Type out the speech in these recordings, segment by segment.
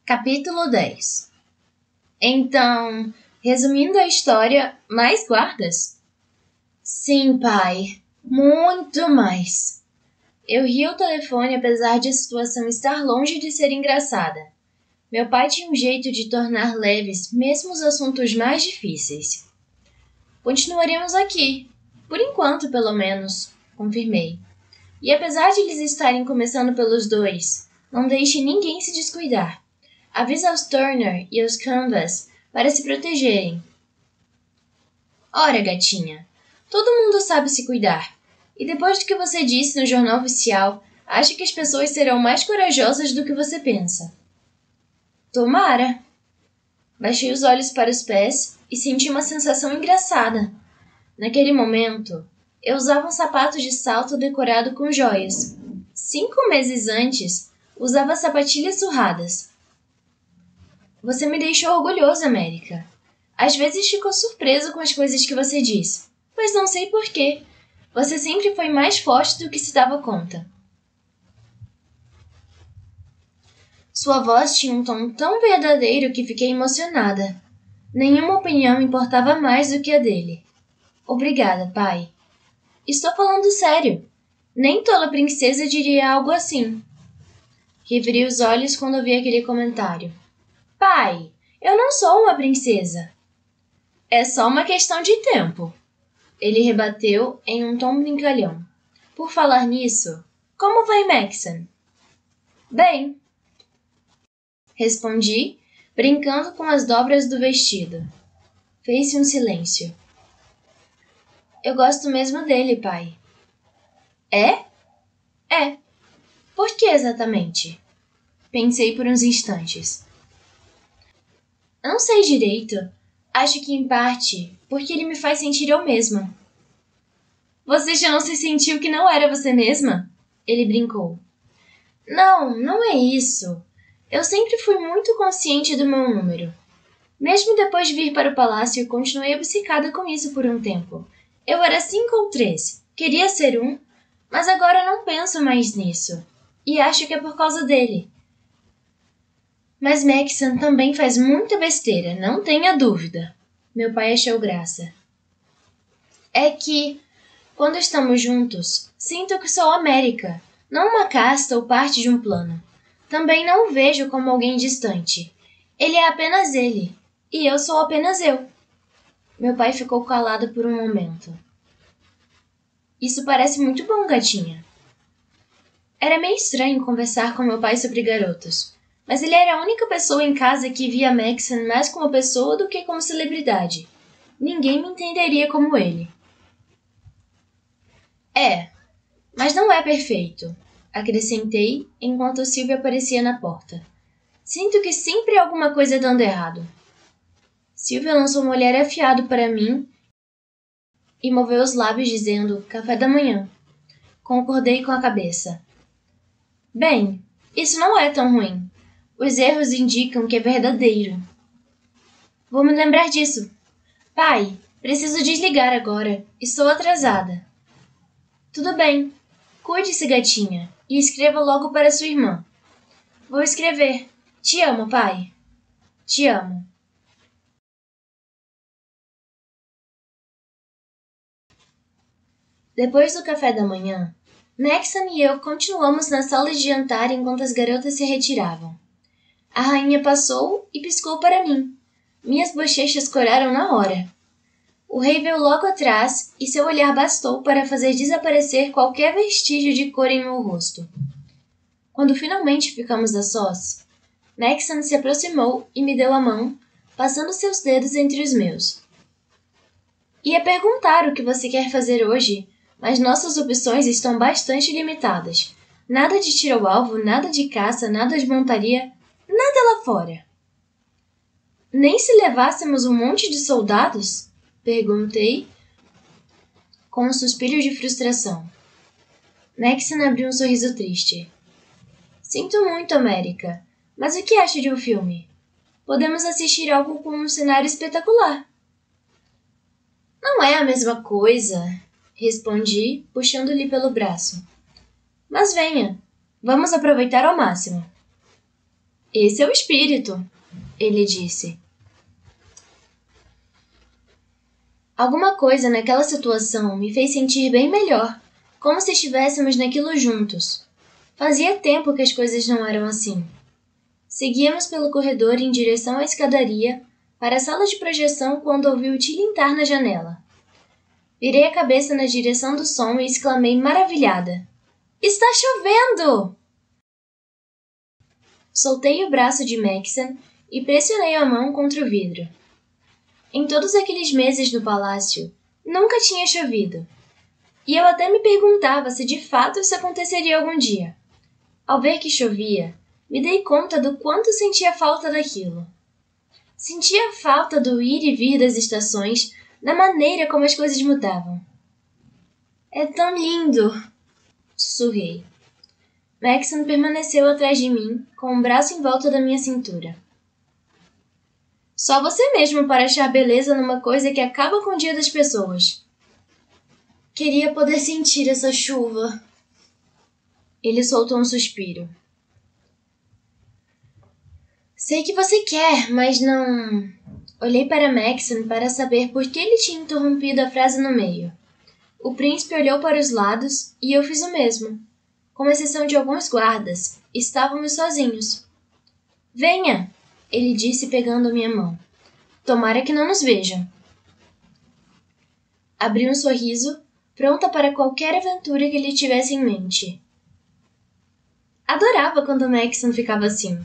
Capítulo 10. Então, resumindo a história, mais guardas? Sim, pai. Muito mais. Eu ri ao telefone apesar de a situação estar longe de ser engraçada. Meu pai tinha um jeito de tornar leves mesmo os assuntos mais difíceis. Continuaremos aqui. Por enquanto, pelo menos, confirmei. E apesar de eles estarem começando pelos dois, não deixe ninguém se descuidar. Avisa aos Turner e aos Canvas para se protegerem. Ora, gatinha, todo mundo sabe se cuidar. E depois do que você disse no jornal oficial, acho que as pessoas serão mais corajosas do que você pensa. Tomara. Baixei os olhos para os pés e senti uma sensação engraçada. Naquele momento, eu usava um sapato de salto decorado com joias. 5 meses antes, usava sapatilhas surradas. Você me deixou orgulhoso, América. Às vezes fico surpreso com as coisas que você diz, mas não sei porquê. Você sempre foi mais forte do que se dava conta. Sua voz tinha um tom tão verdadeiro que fiquei emocionada. Nenhuma opinião importava mais do que a dele. Obrigada, pai. Estou falando sério. Nem toda princesa diria algo assim. Revirei os olhos quando ouvi aquele comentário. Pai, eu não sou uma princesa. É só uma questão de tempo. Ele rebateu em um tom brincalhão. Por falar nisso, como vai Maxon? Bem, respondi, brincando com as dobras do vestido. Fez-se um silêncio. Eu gosto mesmo dele, pai. É? É. Por que exatamente? Pensei por uns instantes. Não sei direito. Acho que, em parte, porque ele me faz sentir eu mesma. Você já não se sentiu que não era você mesma? Ele brincou. Não é isso. Eu sempre fui muito consciente do meu número. Mesmo depois de vir para o palácio, continuei obcecada com isso por um tempo. Eu era 5 ou 3. Queria ser 1, mas agora não penso mais nisso. E acho que é por causa dele. Mas Maxon também faz muita besteira, não tenha dúvida. Meu pai achou graça. É que, quando estamos juntos, sinto que sou América, não uma casta ou parte de um plano. Também não o vejo como alguém distante. Ele é apenas ele, e eu sou apenas eu. Meu pai ficou calado por um momento. Isso parece muito bom, gatinha. Era meio estranho conversar com meu pai sobre garotos. Mas ele era a única pessoa em casa que via Maxon mais como pessoa do que como celebridade. Ninguém me entenderia como ele. É, mas não é perfeito, acrescentei enquanto Sylvia aparecia na porta. Sinto que sempre há alguma coisa dando errado. Sylvia lançou um olhar afiado para mim e moveu os lábios dizendo café da manhã. Concordei com a cabeça. Bem, isso não é tão ruim. Os erros indicam que é verdadeiro. Vou me lembrar disso. Pai, preciso desligar agora. Estou atrasada. Tudo bem. Cuide-se, gatinha, e escreva logo para sua irmã. Vou escrever. Te amo, pai. Te amo. Depois do café da manhã, Maxon e eu continuamos na sala de jantar enquanto as garotas se retiravam. A rainha passou e piscou para mim. Minhas bochechas coraram na hora. O rei veio logo atrás e seu olhar bastou para fazer desaparecer qualquer vestígio de cor em meu rosto. Quando finalmente ficamos a sós, Maxon se aproximou e me deu a mão, passando seus dedos entre os meus. Ia perguntar o que você quer fazer hoje, mas nossas opções estão bastante limitadas. Nada de tiro ao alvo, nada de caça, nada de montaria, nada lá fora. Nem se levássemos um monte de soldados? Perguntei, com um suspiro de frustração. Maxon abriu um sorriso triste. Sinto muito, América, mas o que acha de um filme? Podemos assistir algo com um cenário espetacular. Não é a mesma coisa, respondi, puxando-lhe pelo braço. Mas venha, vamos aproveitar ao máximo. Esse é o espírito, ele disse. Alguma coisa naquela situação me fez sentir bem melhor, como se estivéssemos naquilo juntos. Fazia tempo que as coisas não eram assim. Seguíamos pelo corredor em direção à escadaria, para a sala de projeção quando ouvi o tilintar na janela. Virei a cabeça na direção do som e exclamei maravilhada. Está chovendo! Soltei o braço de Maxon e pressionei a mão contra o vidro. Em todos aqueles meses no palácio, nunca tinha chovido. E eu até me perguntava se de fato isso aconteceria algum dia. Ao ver que chovia, me dei conta do quanto sentia falta daquilo. Sentia falta do ir e vir das estações, da maneira como as coisas mudavam. É tão lindo! Sussurrei. Maxon permaneceu atrás de mim, com um braço em volta da minha cintura. Só você mesmo para achar beleza numa coisa que acaba com o dia das pessoas. Queria poder sentir essa chuva. Ele soltou um suspiro. Sei que você quer, mas não... Olhei para Maxon para saber por que ele tinha interrompido a frase no meio. O príncipe olhou para os lados e eu fiz o mesmo. Com exceção de alguns guardas, estávamos sozinhos. Venha, ele disse pegando minha mão. Tomara que não nos vejam. Abri um sorriso, pronta para qualquer aventura que ele tivesse em mente. Adorava quando Maxon ficava assim.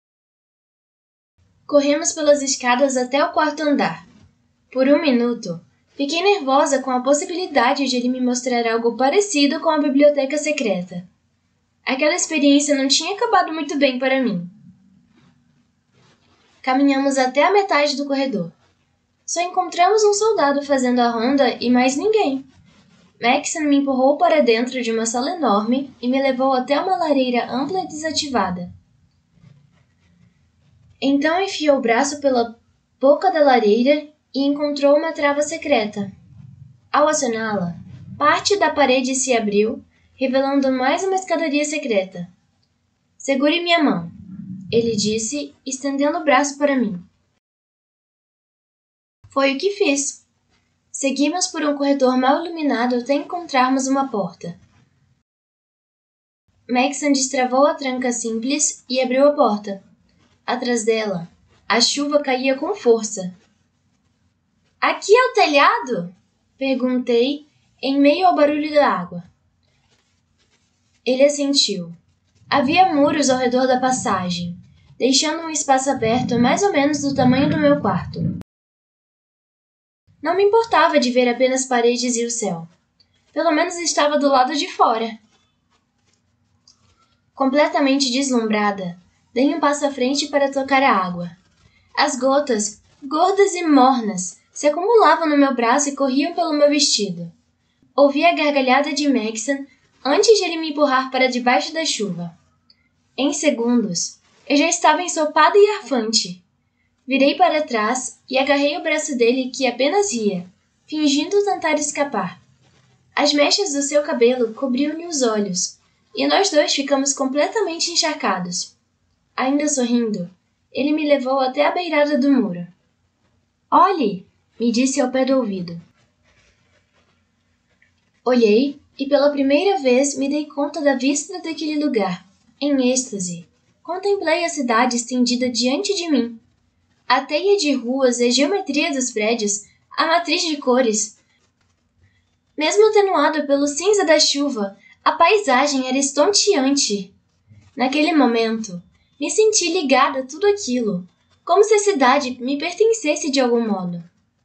Corremos pelas escadas até o quarto andar. Por um minuto, fiquei nervosa com a possibilidade de ele me mostrar algo parecido com a biblioteca secreta. Aquela experiência não tinha acabado muito bem para mim. Caminhamos até a metade do corredor. Só encontramos um soldado fazendo a ronda e mais ninguém. Maxon me empurrou para dentro de uma sala enorme e me levou até uma lareira ampla e desativada. Então enfiou o braço pela boca da lareira e encontrou uma trava secreta. Ao acioná-la, parte da parede se abriu, revelando mais uma escadaria secreta. Segure minha mão, ele disse, estendendo o braço para mim. Foi o que fiz. Seguimos por um corredor mal iluminado até encontrarmos uma porta. Maxon destravou a tranca simples e abriu a porta. Atrás dela, a chuva caía com força. Aqui é o telhado? Perguntei, em meio ao barulho da água. Ele assentiu. Havia muros ao redor da passagem, deixando um espaço aberto mais ou menos do tamanho do meu quarto. Não me importava de ver apenas paredes e o céu. Pelo menos estava do lado de fora. Completamente deslumbrada, dei um passo à frente para tocar a água. As gotas, gordas e mornas, se acumulavam no meu braço e corriam pelo meu vestido. Ouvi a gargalhada de Maxon antes de ele me empurrar para debaixo da chuva. Em segundos, eu já estava ensopada e arfante. Virei para trás e agarrei o braço dele que apenas ria, fingindo tentar escapar. As mechas do seu cabelo cobriam-lhe os olhos, e nós dois ficamos completamente encharcados. Ainda sorrindo, ele me levou até a beirada do muro. Olhe, me disse ao pé do ouvido. Olhei e pela primeira vez me dei conta da vista daquele lugar. Em êxtase, contemplei a cidade estendida diante de mim. A teia de ruas e a geometria dos prédios, a matriz de cores. Mesmo atenuado pelo cinza da chuva, a paisagem era estonteante. Naquele momento, me senti ligada a tudo aquilo, como se a cidade me pertencesse de algum modo.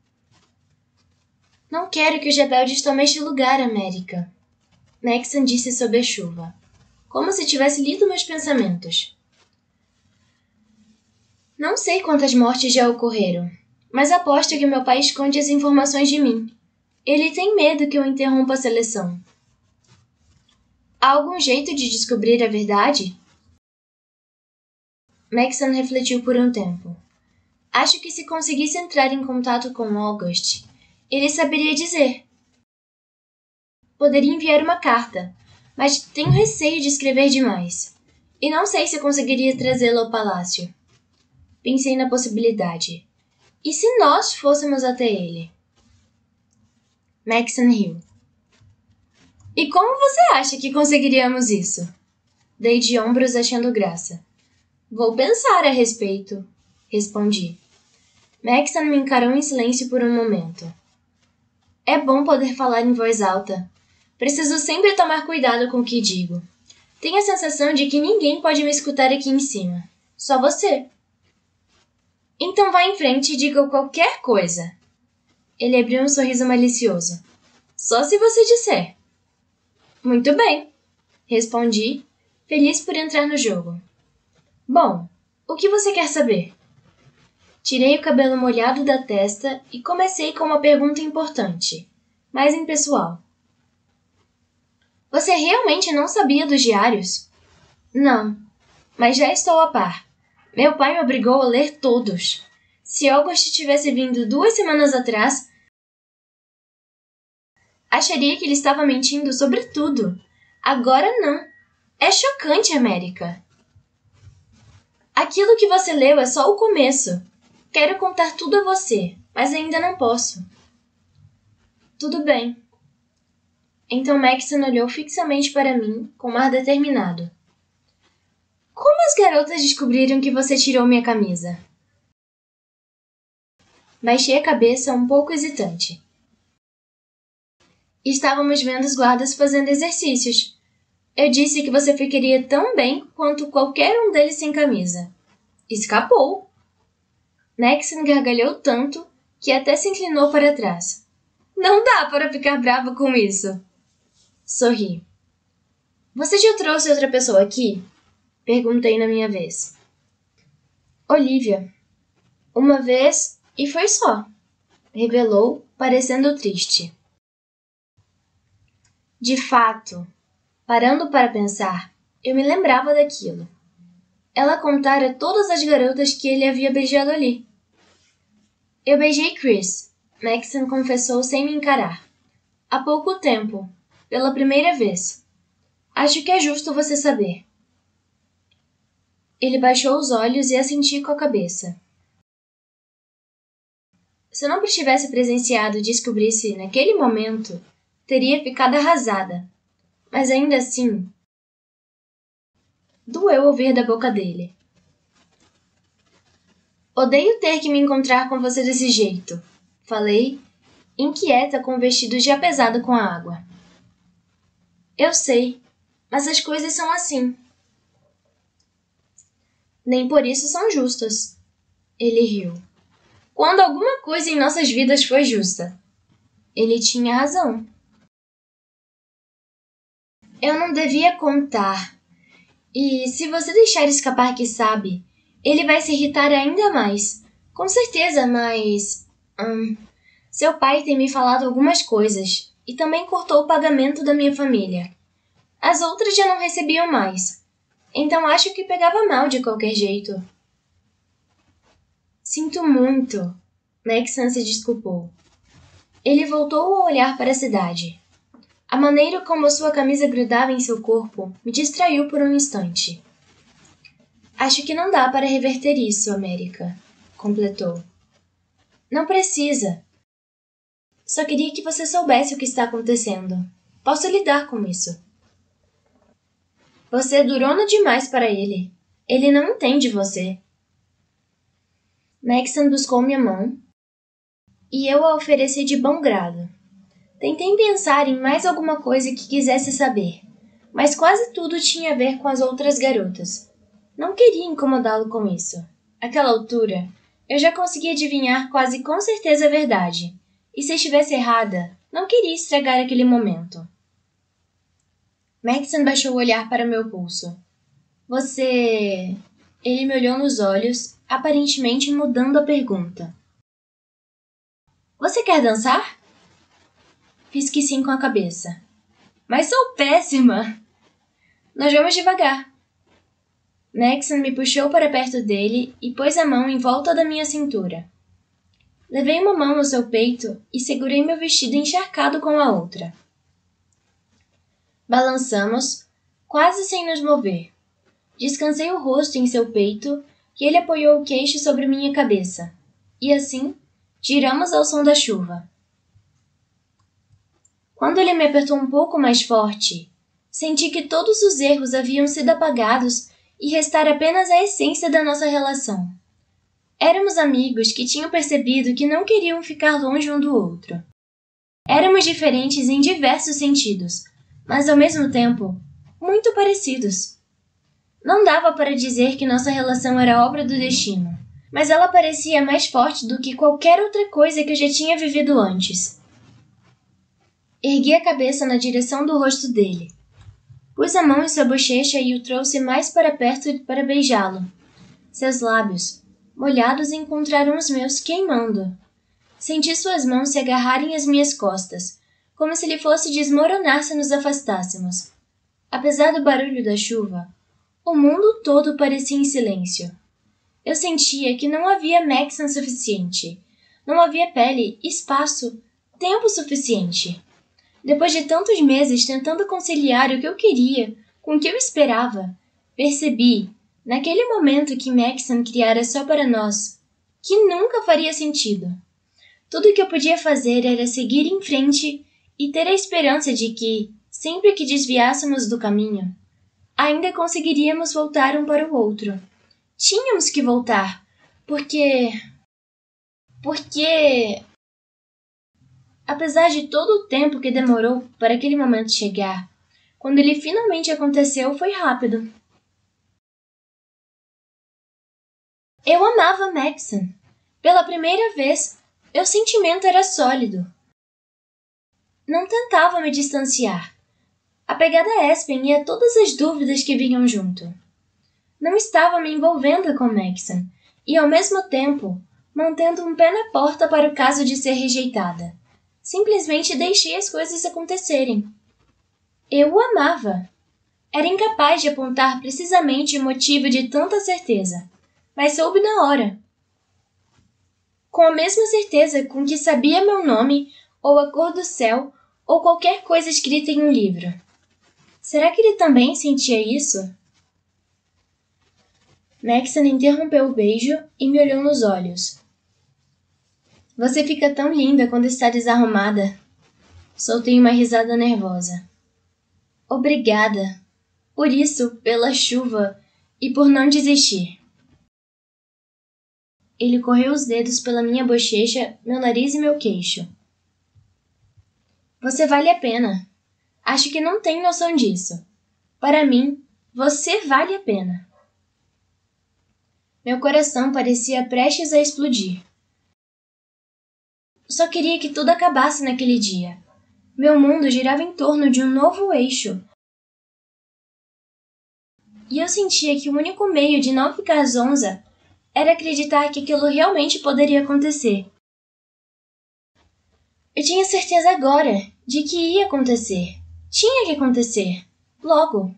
Não quero que os rebeldes tomem este lugar, América, Maxon disse sob a chuva, como se tivesse lido meus pensamentos. Não sei quantas mortes já ocorreram, mas aposto que meu pai esconde as informações de mim. Ele tem medo que eu interrompa a seleção. Há algum jeito de descobrir a verdade? Maxon refletiu por um tempo. Acho que se conseguisse entrar em contato com August, ele saberia dizer. Poderia enviar uma carta, mas tenho receio de escrever demais. E não sei se conseguiria trazê-lo ao palácio. Pensei na possibilidade. E se nós fôssemos até ele? Maxon riu. E como você acha que conseguiríamos isso? Dei de ombros achando graça. Vou pensar a respeito, respondi. Maxon me encarou em silêncio por um momento. É bom poder falar em voz alta. Preciso sempre tomar cuidado com o que digo. Tenho a sensação de que ninguém pode me escutar aqui em cima. Só você. Então vá em frente e diga qualquer coisa. Ele abriu um sorriso malicioso. Só se você disser. Muito bem, respondi, feliz por entrar no jogo. Bom, o que você quer saber? Tirei o cabelo molhado da testa e comecei com uma pergunta importante, mais impessoal. Você realmente não sabia dos diários? Não, mas já estou a par. Meu pai me obrigou a ler todos. Se August tivesse vindo 2 semanas atrás, acharia que ele estava mentindo sobre tudo. Agora não. É chocante, América. Aquilo que você leu é só o começo. Quero contar tudo a você, mas ainda não posso. Tudo bem. Então Maxon olhou fixamente para mim, com ar determinado. Como as garotas descobriram que você tirou minha camisa? Baixei a cabeça um pouco hesitante. Estávamos vendo os guardas fazendo exercícios. Eu disse que você ficaria tão bem quanto qualquer um deles sem camisa. Escapou. Maxon gargalhou tanto que até se inclinou para trás. Não dá para ficar brava com isso. Sorri. Você já trouxe outra pessoa aqui? Perguntei na minha vez. Olivia. Uma vez e foi só. Revelou, parecendo triste. De fato, parando para pensar, eu me lembrava daquilo. Ela contara todas as garotas que ele havia beijado ali. Eu beijei Chris, Maxon confessou sem me encarar. Há pouco tempo, pela primeira vez. Acho que é justo você saber. Ele baixou os olhos e assentiu com a cabeça. Se eu não tivesse presenciado e descobrisse naquele momento, teria ficado arrasada. Mas ainda assim, doeu ouvir da boca dele. Odeio ter que me encontrar com você desse jeito, falei, inquieta com o vestido já pesado com a água. Eu sei, mas as coisas são assim. Nem por isso são justas. Ele riu. Quando alguma coisa em nossas vidas foi justa. Ele tinha razão. Eu não devia contar. E se você deixar escapar que sabe, ele vai se irritar ainda mais. Com certeza, mas... seu pai tem me falado algumas coisas e também cortou o pagamento da minha família. As outras já não recebiam mais. Então acho que pegava mal de qualquer jeito. Sinto muito. Maxon se desculpou. Ele voltou a olhar para a cidade. A maneira como sua camisa grudava em seu corpo me distraiu por um instante. Acho que não dá para reverter isso, América, completou. Não precisa. Só queria que você soubesse o que está acontecendo. Posso lidar com isso. Você é durona demais para ele. Ele não entende você. Maxon buscou minha mão e eu a ofereci de bom grado. Tentei pensar em mais alguma coisa que quisesse saber, mas quase tudo tinha a ver com as outras garotas. Não queria incomodá-lo com isso. Àquela altura, eu já conseguia adivinhar quase com certeza a verdade, e se estivesse errada, não queria estragar aquele momento. Maxon baixou o olhar para meu pulso. Você... Ele me olhou nos olhos, aparentemente mudando a pergunta. Você quer dançar? Fiz que sim com a cabeça. Mas sou péssima! Nós vamos devagar. Maxon me puxou para perto dele e pôs a mão em volta da minha cintura. Levei uma mão no seu peito e segurei meu vestido encharcado com a outra. Balançamos, quase sem nos mover. Descansei o rosto em seu peito e ele apoiou o queixo sobre minha cabeça. E assim, giramos ao som da chuva. Quando ele me apertou um pouco mais forte, senti que todos os erros haviam sido apagados e restara apenas a essência da nossa relação. Éramos amigos que tinham percebido que não queriam ficar longe um do outro. Éramos diferentes em diversos sentidos, mas ao mesmo tempo, muito parecidos. Não dava para dizer que nossa relação era obra do destino, mas ela parecia mais forte do que qualquer outra coisa que eu já tinha vivido antes. Ergui a cabeça na direção do rosto dele. Pus a mão em sua bochecha e o trouxe mais para perto para beijá-lo. Seus lábios, molhados, encontraram os meus queimando. Senti suas mãos se agarrarem às minhas costas, como se ele fosse desmoronar se nos afastássemos. Apesar do barulho da chuva, o mundo todo parecia em silêncio. Eu sentia que não havia Maxon suficiente. Não havia pele, espaço, tempo suficiente. Depois de tantos meses tentando conciliar o que eu queria com o que eu esperava, percebi, naquele momento que Maxon criara só para nós, que nunca faria sentido. Tudo o que eu podia fazer era seguir em frente e ter a esperança de que, sempre que desviássemos do caminho, ainda conseguiríamos voltar um para o outro. Tínhamos que voltar, porque... Apesar de todo o tempo que demorou para aquele momento chegar, quando ele finalmente aconteceu, foi rápido. Eu amava Maxon. Pela primeira vez, meu sentimento era sólido. Não tentava me distanciar. Apegada a Aspen e a todas as dúvidas que vinham junto. Não estava me envolvendo com Maxon e, ao mesmo tempo, mantendo um pé na porta para o caso de ser rejeitada. Simplesmente deixei as coisas acontecerem. Eu o amava. Era incapaz de apontar precisamente o motivo de tanta certeza, mas soube na hora. Com a mesma certeza com que sabia meu nome, ou a cor do céu, ou qualquer coisa escrita em um livro. Será que ele também sentia isso? Maxon interrompeu o beijo e me olhou nos olhos. Você fica tão linda quando está desarrumada. Soltei uma risada nervosa. Obrigada. Por isso, pela chuva e por não desistir. Ele correu os dedos pela minha bochecha, meu nariz e meu queixo. Você vale a pena. Acho que não tem noção disso. Para mim, você vale a pena. Meu coração parecia prestes a explodir. Só queria que tudo acabasse naquele dia. Meu mundo girava em torno de um novo eixo. E eu sentia que o único meio de não ficar zonza era acreditar que aquilo realmente poderia acontecer. Eu tinha certeza agora de que ia acontecer. Tinha que acontecer. Logo.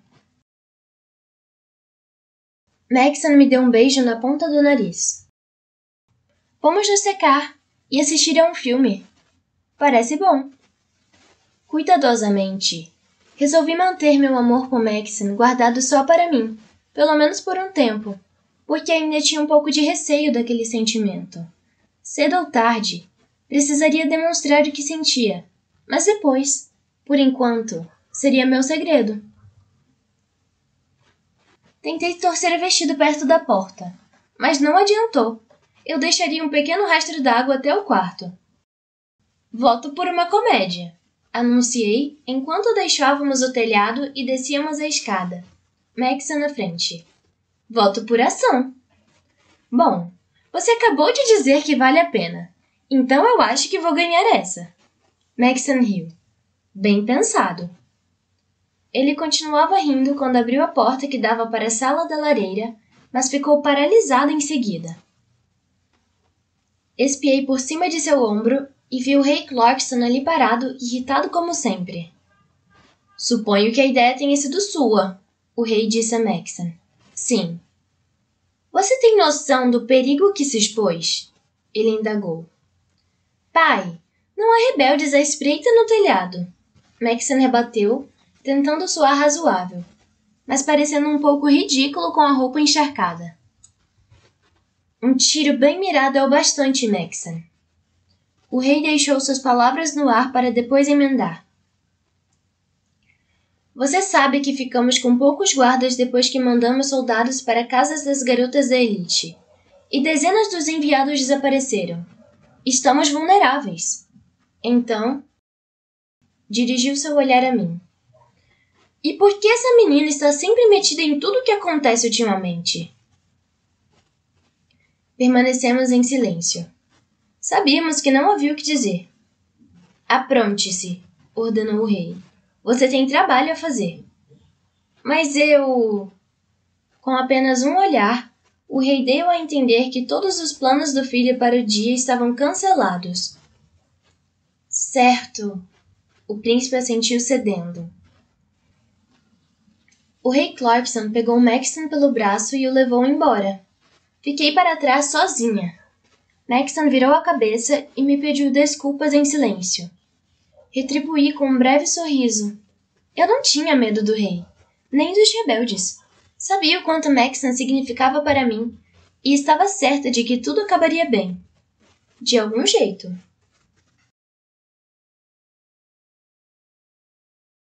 Maxon me deu um beijo na ponta do nariz. Vamos nos secar e assistir a um filme. Parece bom. Cuidadosamente, resolvi manter meu amor por Maxon guardado só para mim, pelo menos por um tempo, porque ainda tinha um pouco de receio daquele sentimento. Cedo ou tarde, precisaria demonstrar o que sentia, mas depois, por enquanto, seria meu segredo. Tentei torcer o vestido perto da porta, mas não adiantou. Eu deixaria um pequeno rastro d'água até o quarto. Voto por uma comédia, anunciei enquanto deixávamos o telhado e descíamos a escada. Maxon na frente. Voto por ação. Bom, você acabou de dizer que vale a pena, então eu acho que vou ganhar essa. Maxon riu. Bem pensado. Ele continuava rindo quando abriu a porta que dava para a sala da lareira, mas ficou paralisado em seguida. Espiei por cima de seu ombro e vi o Rei Clarkson ali parado, irritado como sempre. Suponho que a ideia tenha sido sua, o rei disse a Maxon. Sim. Você tem noção do perigo que se expôs? Ele indagou. Pai, não há rebeldes à espreita no telhado. Maxon rebateu, tentando soar razoável. mas parecendo um pouco ridículo com a roupa encharcada. Um tiro bem mirado é o bastante, Nexen. O rei deixou suas palavras no ar para depois emendar. Você sabe que ficamos com poucos guardas depois que mandamos soldados para casas das garotas da elite. E dezenas dos enviados desapareceram. Estamos vulneráveis. Então, dirigiu seu olhar a mim. E por que essa menina está sempre metida em tudo o que acontece ultimamente? Permanecemos em silêncio. Sabíamos que não havia o que dizer. Apronte-se, ordenou o rei. Você tem trabalho a fazer. Mas eu... Com apenas um olhar, o rei deu a entender que todos os planos do filho para o dia estavam cancelados. Certo, o príncipe assentiu cedendo. O rei Clarkson pegou Maxton pelo braço e o levou embora. Fiquei para trás sozinha. Maxton virou a cabeça e me pediu desculpas em silêncio. Retribuí com um breve sorriso. Eu não tinha medo do rei, nem dos rebeldes. Sabia o quanto Maxton significava para mim e estava certa de que tudo acabaria bem. De algum jeito.